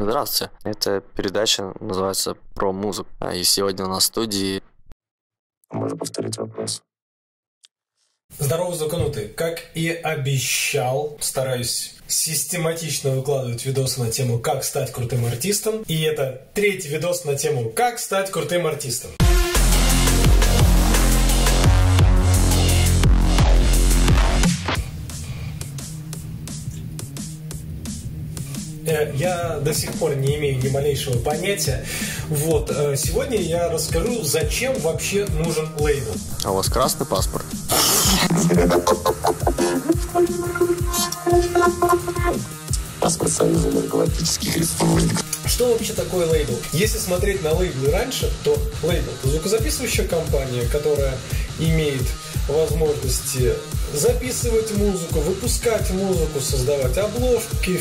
Здравствуйте. Эта передача называется «Про музыку». И сегодня у нас в студии... Можно повторить вопрос? Здорово, звуканутые. Как и обещал, стараюсь систематично выкладывать видосы на тему «Как стать крутым артистом». И это третий видос на тему «Как стать крутым артистом». Я до сих пор не имею ни малейшего понятия. Сегодня я расскажу, зачем вообще нужен лейбл. А у вас красный паспорт? Паспорт Союза Галактических Республик. Что вообще такое лейбл? Если смотреть на лейблы раньше, то лейбл – звукозаписывающая компания, которая имеет возможности записывать музыку, выпускать музыку, создавать обложки,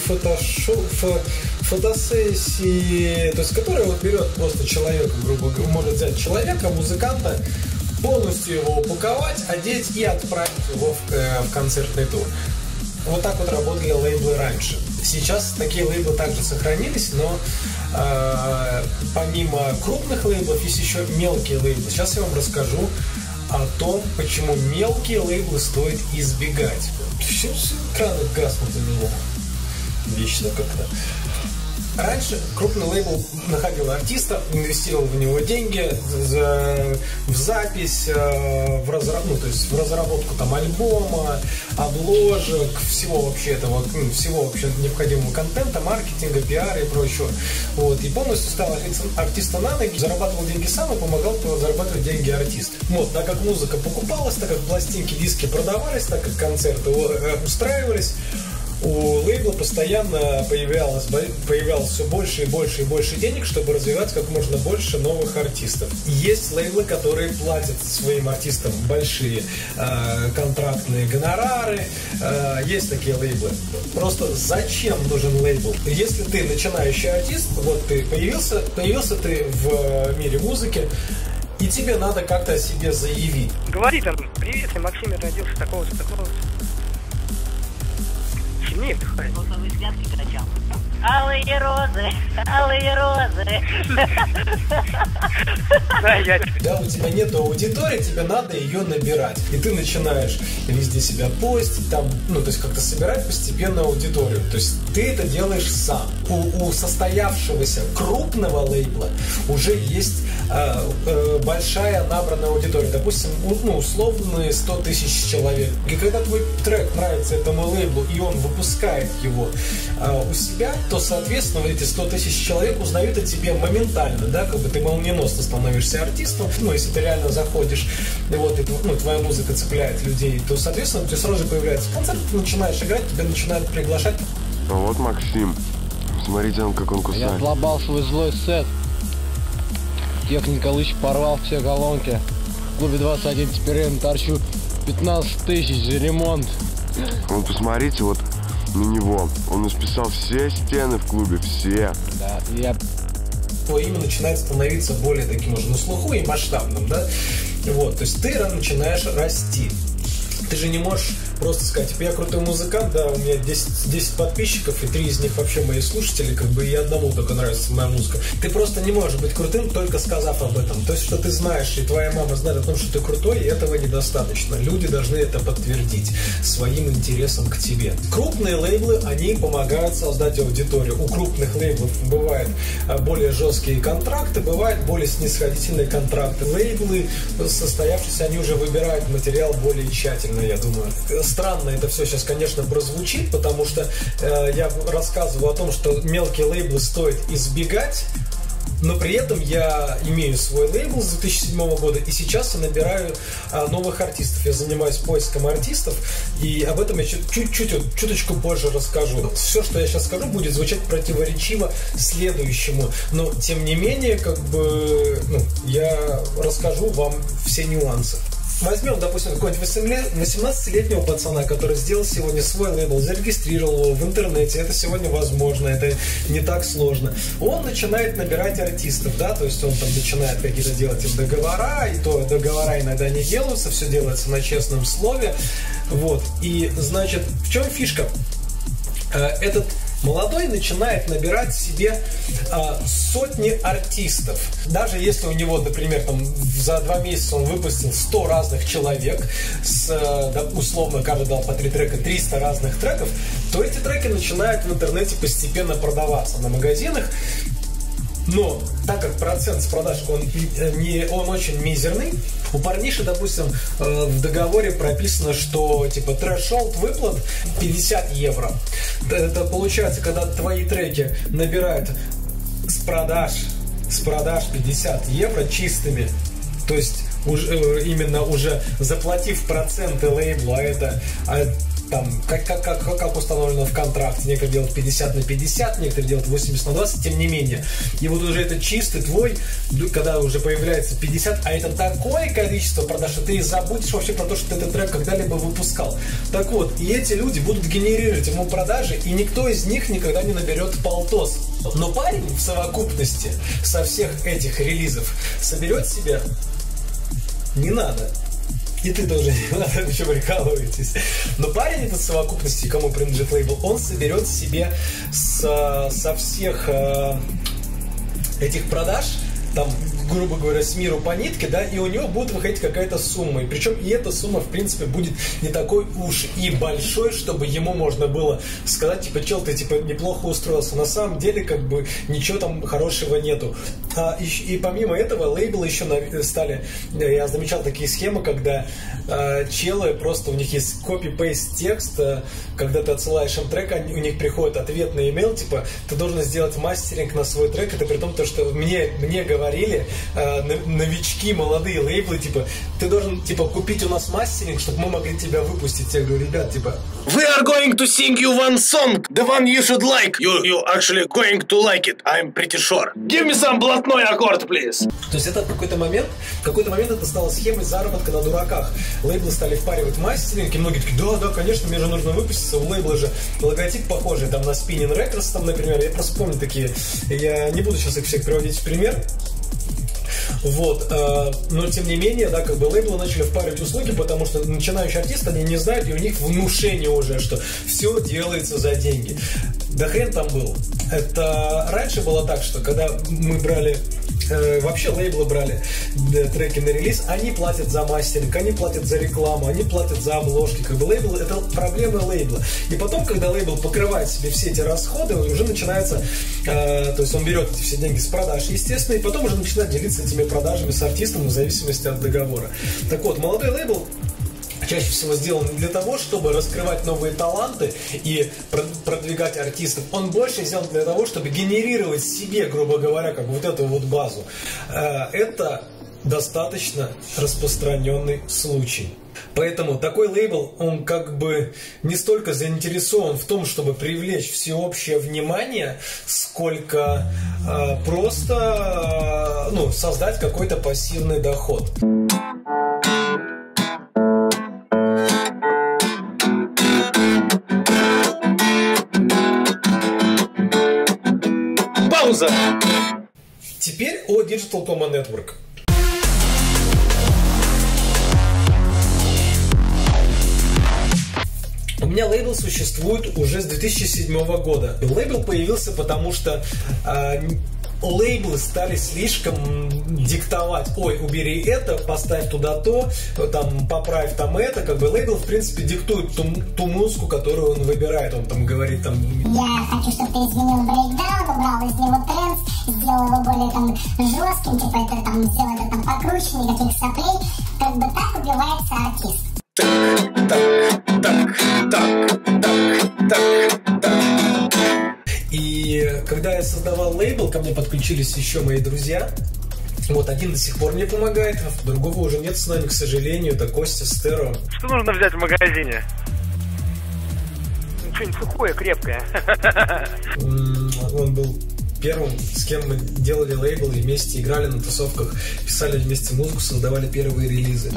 фотосессии, то есть которая берет просто человека, грубо говоря, может взять человека, музыканта, полностью его упаковать, одеть и отправить его в концертный тур. Вот так вот работали лейблы раньше. Сейчас такие лейблы также сохранились, но помимо крупных лейблов есть еще мелкие лейблы. Сейчас я вам расскажу о том, почему мелкие лейблы стоит избегать. Все экраны гаснут у меня. Вечно как-то. Раньше крупный лейбл находил артиста, инвестировал в него деньги в запись, в разработку там альбома, обложек, всего вообще необходимого контента, маркетинга, пиара и прочего. И полностью ставил артиста на ноги, зарабатывал деньги сам и помогал зарабатывать деньги артисту. Так как музыка покупалась, так как пластинки, диски продавались, так как концерты устраивались, у лейбла постоянно появлялось все больше и больше и больше денег, чтобы развивать как можно больше новых артистов. Есть лейблы, которые платят своим артистам большие контрактные гонорары. Есть такие лейблы. Просто зачем нужен лейбл? Если ты начинающий артист, ты появился ты в мире музыки, и тебе надо как-то о себе заявить. Говори там: привет, я Максим, я родился такого-то, такого-то. Сильнее вдыхай. Алые розы, алые розы. Да, у тебя нет аудитории, тебе надо ее набирать. И ты начинаешь везде себя постить, как-то собирать постепенно аудиторию. То есть ты это делаешь сам. У состоявшегося крупного лейбла уже есть большая набранная аудитория. Допустим, условные 100 тысяч человек. И когда твой трек нравится этому лейблу, и он выпускает его у себя, то, соответственно, эти 100 тысяч человек узнают о тебе моментально, да, ты молниеносно становишься артистом. Если ты реально заходишь, и твоя музыка цепляет людей, то, соответственно, у тебя сразу же появляется концерт, ты начинаешь играть, тебя начинают приглашать. А вот Максим, смотрите, как он кусает. Я отлобал свой злой сет. Техник Калыч порвал все колонки. В клубе 21 теперь я торчу 15 тысяч за ремонт. Посмотрите на него. Он исписал все стены в клубе, все. Да, Твое имя начинает становиться более таким уже на слуху и масштабным, да? То есть ты начинаешь расти. Ты же не можешь просто сказать: я крутой музыкант, да, у меня 10 подписчиков, и 3 из них вообще мои слушатели, и одному только нравится моя музыка. Ты просто не можешь быть крутым, только сказав об этом. То есть, что ты знаешь, и твоя мама знает о том, что ты крутой, и этого недостаточно. Люди должны это подтвердить своим интересом к тебе. Крупные лейблы, они помогают создать аудиторию. У крупных лейблов бывают более жесткие контракты, бывают более снисходительные контракты. Лейблы, состоявшиеся, они уже выбирают материал более тщательно, я думаю. Странно это все сейчас, конечно, прозвучит, потому что я рассказываю о том, что мелкие лейблы стоит избегать, но при этом я имею свой лейбл с 2007 года, и сейчас я набираю новых артистов. Я занимаюсь поиском артистов, и об этом я чуточку позже расскажу. Все, что я сейчас скажу, будет звучать противоречиво следующему, но тем не менее, я расскажу вам все нюансы. Возьмем, допустим, какого-нибудь 18-летнего пацана, который сделал сегодня свой лейбл, зарегистрировал его в интернете. Это сегодня возможно, это не так сложно. Он начинает набирать артистов, да, то есть он там начинает какие-то делать им договора, и то договора иногда не делаются, все делается на честном слове. И, значит, в чем фишка? Этот Молодой начинает набирать себе сотни артистов. Даже если у него, например, там, за 2 месяца он выпустил 100 разных человек, условно каждый дал по 3 трека, 300 разных треков, то эти треки начинают в интернете постепенно продаваться на магазинах. Но так как процент с продаж он очень мизерный, у парниши, допустим, в договоре прописано, что типа threshold выплат 50 евро. Это получается, когда твои треки набирают с продаж 50 евро чистыми, то есть уже заплатив проценты лейблу, там, как установлено в контракте. Некоторые делают 50 на 50, некоторые делают 80 на 20, тем не менее. И вот уже это чистый твой, когда уже появляется 50, а это такое количество продаж, что ты и забудешь вообще про то, что ты этот трек когда-либо выпускал. Так вот, и эти люди будут генерировать ему продажи, и никто из них никогда не наберет полтос. Но парень в совокупности со всех этих релизов соберет себе не надо. И ты тоже не надо, вы что прикалываетесь. Но парень этот в совокупности, кому принадлежит лейбл, он соберет себе со всех этих продаж, там, грубо говоря, с миру по нитке, да, и у него будет выходить какая-то сумма. И причем и эта сумма, в принципе, будет не такой уж и большой, чтобы ему можно было сказать, типа, чел, ты, типа, неплохо устроился. На самом деле, как бы, ничего там хорошего нету. И помимо этого, лейблы еще стали, я замечал такие схемы, когда челы, просто у них есть копи-пейст текст, когда ты отсылаешь им трек, у них приходит ответный имейл, типа, ты должен сделать мастеринг на свой трек, это при том, что мне говорили новички, молодые лейблы, типа, ты должен, типа, купить у нас мастеринг, чтобы мы могли тебя выпустить. Я говорю, ребят, типа, We are going to sing you one song, the one you should like. You actually going to like it, I'm pretty sure. Give me some блатной аккорд, please. То есть это в какой-то момент это стало схемой заработка на дураках. Лейблы стали впаривать мастеринг, и многие такие, да, конечно, мне же нужно выпуститься. У лейбла же логотип похожий, там на Spinning Records, там, например, я просто помню такие, я не буду сейчас их всех приводить в пример. Вот, но тем не менее, да, как бы лейблы начали впаривать услуги, потому что начинающие артисты, они не знают, и у них внушение уже, что все делается за деньги. Да хрен там был. Это раньше было так, что когда мы брали, вообще лейблы брали треки на релиз, они платят за мастеринг, они платят за рекламу, они платят за обложки. Как бы лейбл, это проблемы лейбла. И потом, когда лейбл покрывает себе все эти расходы, уже начинается, то есть он берет эти все деньги с продаж, естественно, и потом уже начинает делиться этими продажами с артистом в зависимости от договора. Так вот, молодой лейбл чаще всего сделан не для того, чтобы раскрывать новые таланты и продвигать артистов. Он больше сделан для того, чтобы генерировать себе, грубо говоря, как бы вот эту вот базу. Это достаточно распространенный случай. Поэтому такой лейбл, он как бы не столько заинтересован в том, чтобы привлечь всеобщее внимание, сколько просто создать какой-то пассивный доход. Пауза! Теперь о Digital Common Network. У меня лейбл существует уже с 2007 года. Лейбл появился потому, что лейблы стали слишком диктовать. Ой, убери это, поставь туда то, там, поправь там это. Как бы лейбл, в принципе, диктует ту музыку, которую он выбирает. Он там говорит там... Я хочу, чтобы ты изменил брейкдаун, убрал из него транс, сделал его более там жестким, типа это там, сделал это там покруче, никаких соплей. Как бы так убивается артист. И когда я создавал лейбл, ко мне подключились еще мои друзья. Вот один до сих пор мне помогает, а другого уже нет с нами, к сожалению. Это Костя Стеро. Что нужно взять в магазине? Что-нибудь сухое, крепкое. Он был первым, с кем мы делали лейбл и вместе играли на тусовках, писали вместе музыку, создавали первые релизы.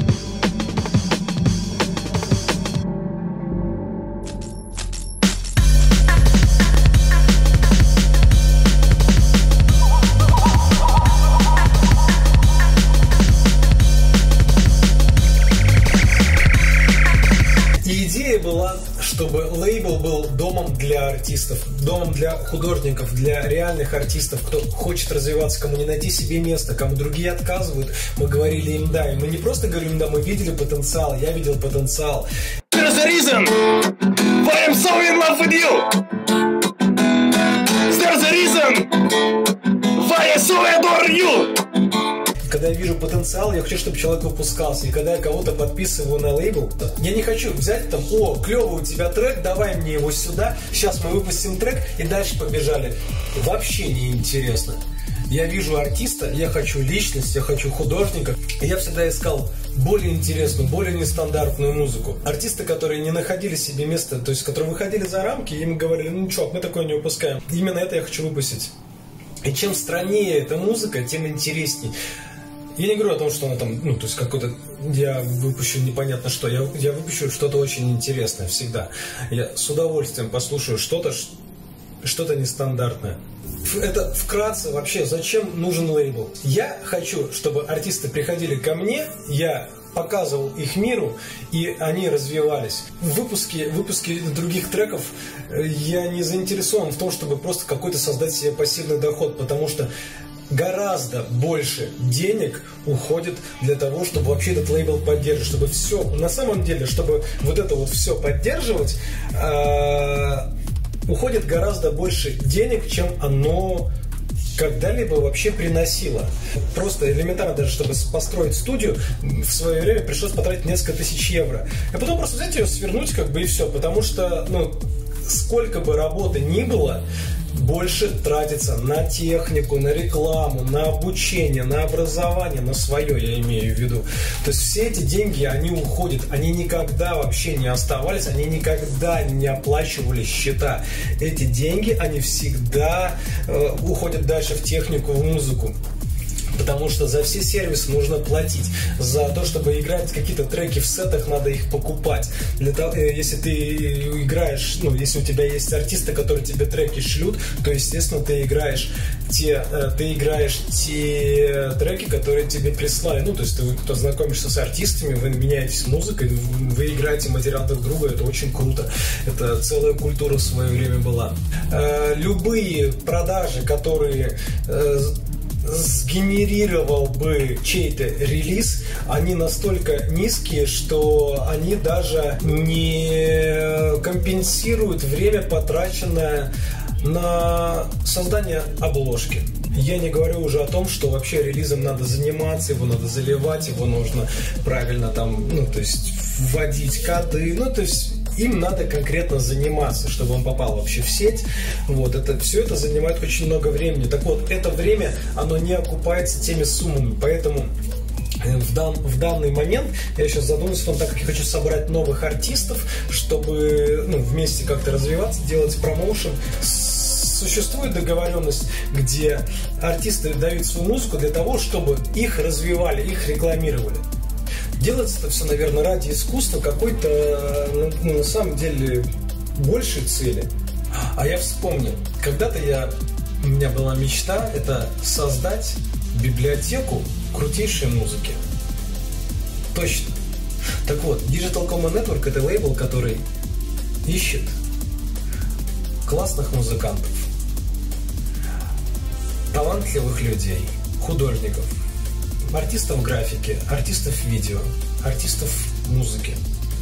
чтобы лейбл был домом для артистов, домом для художников, для реальных артистов, кто хочет развиваться, кому не найти себе место, кому другие отказывают. Мы говорили им да, и мы не просто говорим да, мы видели потенциал, я видел потенциал. There's a reason why I'm so in love with you. There's a reason why I so adore you. Когда я вижу потенциал, я хочу, чтобы человек выпускался. И когда я кого-то подписываю на лейбл, я не хочу взять там, о, клевый у тебя трек, давай мне его сюда, сейчас мы выпустим трек и дальше побежали. Вообще не интересно. Я вижу артиста, я хочу личность, я хочу художника. И я всегда искал более интересную, более нестандартную музыку. Артисты, которые не находили себе места, то есть которые выходили за рамки, им говорили, ну чувак, мы такое не выпускаем. Именно это я хочу выпустить. И чем страннее эта музыка, тем интересней. Я не говорю о том, что она там, ну, то есть какой-то, я выпущу непонятно что, я выпущу что-то очень интересное всегда. Я с удовольствием послушаю что-то нестандартное. Это вкратце вообще, зачем нужен лейбл? Я хочу, чтобы артисты приходили ко мне, я показывал их миру, и они развивались. В выпуске других треков я не заинтересован в том, чтобы просто какой-то создать себе пассивный доход, потому что гораздо больше денег уходит для того, чтобы вообще этот лейбл поддерживать, чтобы все, на самом деле, чтобы вот это вот все поддерживать, уходит гораздо больше денег, чем оно когда-либо вообще приносило. Просто элементарно даже, чтобы построить студию, в свое время пришлось потратить несколько тысяч евро. А потом просто взять ее, свернуть как бы и все, потому что, ну, сколько бы работы ни было, больше тратится на технику, на рекламу, на обучение, на образование, на свое, я имею в виду. То есть все эти деньги, они уходят, они никогда вообще не оставались, они никогда не оплачивали счета. Эти деньги, они всегда уходят дальше в технику, в музыку. Потому что за все сервисы нужно платить. За то, чтобы играть какие-то треки в сетах, надо их покупать. Для того, если ты играешь, ну, если у тебя есть артисты, которые тебе треки шлют, то, естественно, ты играешь те треки, которые тебе прислали. Ну, то есть ты знакомишься с артистами, вы меняетесь музыкой, вы играете материал друг друга, это очень круто. Это целая культура в свое время была. Любые продажи, которые сгенерировал бы чей-то релиз, они настолько низкие, что они даже не компенсируют время, потраченное на создание обложки. Я не говорю уже о том, что вообще релизом надо заниматься, его надо заливать, его нужно правильно там, ну, то есть вводить коды, ну, то есть им надо конкретно заниматься, чтобы он попал вообще в сеть. Вот, все это занимает очень много времени. Так вот, это время, оно не окупается теми суммами. Поэтому в данный момент я сейчас задумался о том, так как я хочу собрать новых артистов, чтобы, ну, вместе как-то развиваться, делать промоушен. Существует договоренность, где артисты дают свою музыку для того, чтобы их развивали, их рекламировали. Делается это все, наверное, ради искусства, какой-то, ну, на самом деле, большей цели. А я вспомнил, когда-то у меня была мечта, это создать библиотеку крутейшей музыки. Точно. Так вот, Digital Common Network — это лейбл, который ищет классных музыкантов, талантливых людей, художников, артистов графики, артистов видео, артистов музыки,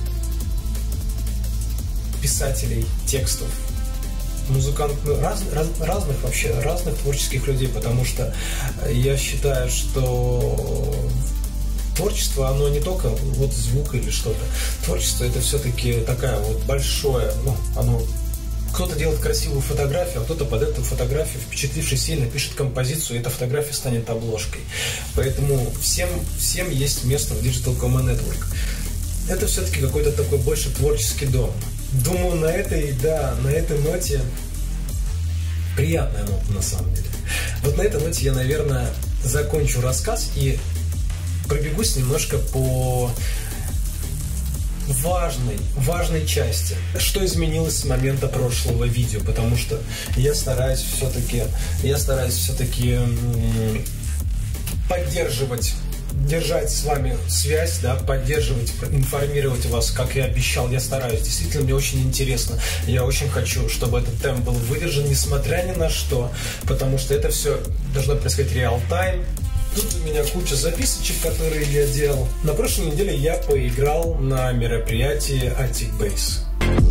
писателей текстов, музыкантов, разных творческих людей, потому что я считаю, что творчество, оно не только вот звук или что-то. Творчество — это все-таки такая вот большое, ну, оно... Кто-то делает красивую фотографию, а кто-то под эту фотографию, впечатлившись сильно, пишет композицию, и эта фотография станет обложкой. Поэтому всем есть место в Digital Common Network. Это все-таки какой-то такой больше творческий дом. Думаю, на этой ноте, приятная нота на самом деле. Вот на этой ноте я, наверное, закончу рассказ и пробегусь немножко по важной части. Что изменилось с момента прошлого видео, потому что я стараюсь все-таки поддерживать держать с вами связь, да, поддерживать, информировать вас, как я обещал, я стараюсь. Действительно, мне очень интересно. Я очень хочу, чтобы этот темп был выдержан, несмотря ни на что, потому что это все должно происходить реал-тайм. Тут у меня куча записочек, которые я делал. На прошлой неделе я поиграл на мероприятии Attic Bass.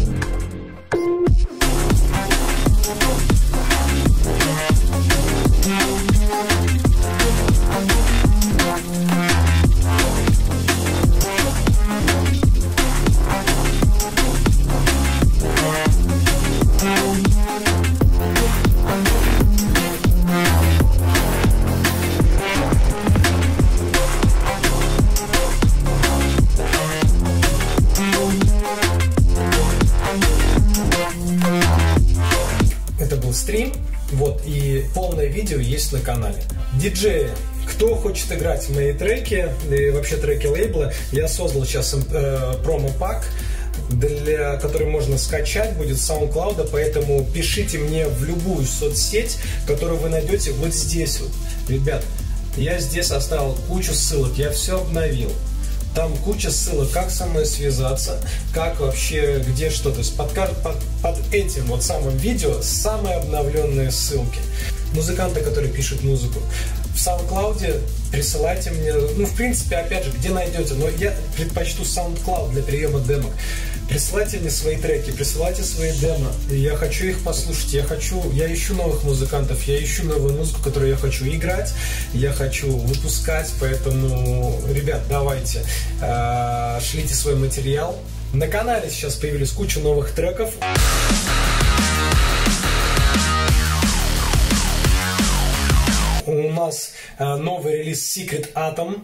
Стрим, вот, и полное видео есть на канале. Диджеи, кто хочет играть в мои треки и вообще треки лейбла, я создал сейчас промо-пак, который можно скачать, будет с SoundCloud, поэтому пишите мне в любую соцсеть, которую вы найдете вот здесь вот. Ребят, я здесь оставил кучу ссылок, я все обновил. Там куча ссылок, как со мной связаться, как вообще, где что. То есть под этим вот самым видео самые обновленные ссылки. Музыканты, которые пишут музыку. В SoundCloud присылайте мне, ну, в принципе, опять же, где найдете, но я предпочту SoundCloud для приема демок. Присылайте мне свои треки, присылайте свои демо. Я хочу их послушать, я ищу новых музыкантов, я ищу новую музыку, которую я хочу играть, я хочу выпускать, поэтому, ребят, давайте, шлите свой материал. На канале сейчас появились куча новых треков. У нас новый релиз Secret Atom.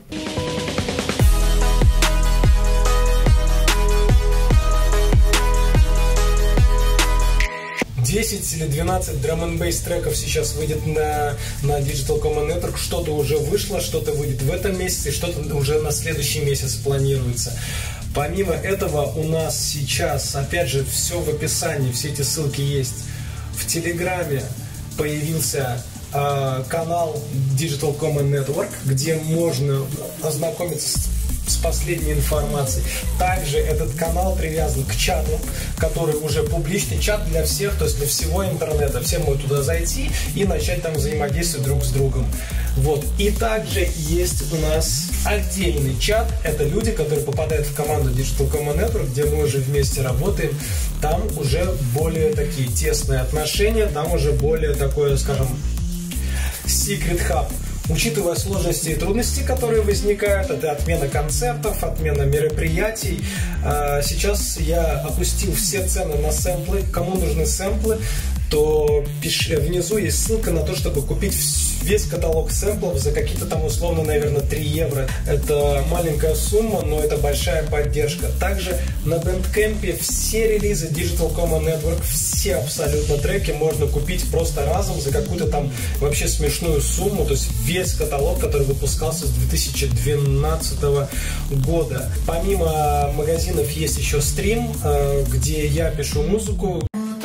10 или 12 драм-н-бейс треков сейчас выйдет на Digital Common Network. Что-то уже вышло, что-то выйдет в этом месяце, что-то уже на следующий месяц планируется. Помимо этого у нас сейчас, опять же, все в описании, все эти ссылки есть. В Телеграме появился канал Digital Common Network, где можно ознакомиться с последней информацией. Также этот канал привязан к чату, который уже публичный чат для всех, то есть для всего интернета. Все могут туда зайти и начать там взаимодействовать друг с другом. Вот. И также есть у нас отдельный чат. Это люди, которые попадают в команду Digital Common Network, где мы уже вместе работаем. Там уже более такие тесные отношения, там уже более такое, скажем, Secret Hub. Учитывая сложности и трудности, которые возникают, это отмена концертов, отмена мероприятий. Сейчас я опустил все цены на сэмплы. Кому нужны сэмплы, то внизу есть ссылка на то, чтобы купить весь каталог сэмплов за какие-то там условно, наверное, 3 евро. Это маленькая сумма, но это большая поддержка. Также на Bandcamp все релизы Digital Common Network, все абсолютно треки можно купить просто разом за какую-то там вообще смешную сумму. То есть весь каталог, который выпускался с 2012 года. Помимо магазинов есть еще стрим, где я пишу музыку.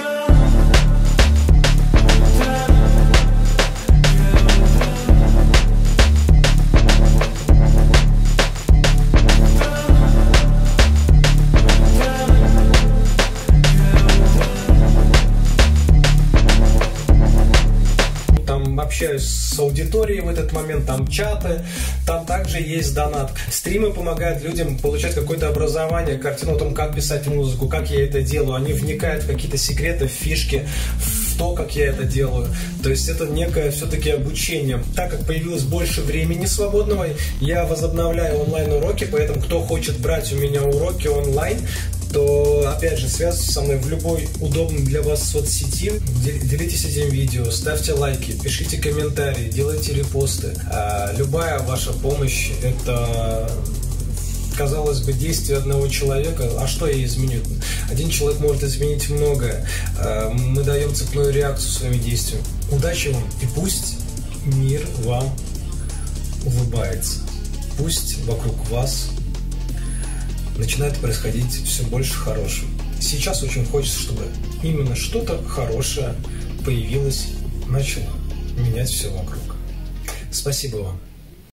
Общаюсь с аудиторией в этот момент, там чаты, там также есть донат. Стримы помогают людям получать какое-то образование, картину о том, как писать музыку, как я это делаю. Они вникают в какие-то секреты, фишки, в то, как я это делаю. То есть это некое все-таки обучение. Так как появилось больше времени свободного, я возобновляю онлайн-уроки, поэтому кто хочет брать у меня уроки онлайн, то, опять же, связывайтесь со мной в любой удобной для вас соцсети. Делитесь этим видео, ставьте лайки, пишите комментарии, делайте репосты. Любая ваша помощь – это, казалось бы, действие одного человека. А что я изменю? Один человек может изменить многое. Мы даем цепную реакцию своими действиями. Удачи вам, и пусть мир вам улыбается. Пусть вокруг вас начинает происходить все больше хорошего. Сейчас очень хочется, чтобы именно что-то хорошее появилось, начало менять все вокруг. Спасибо вам.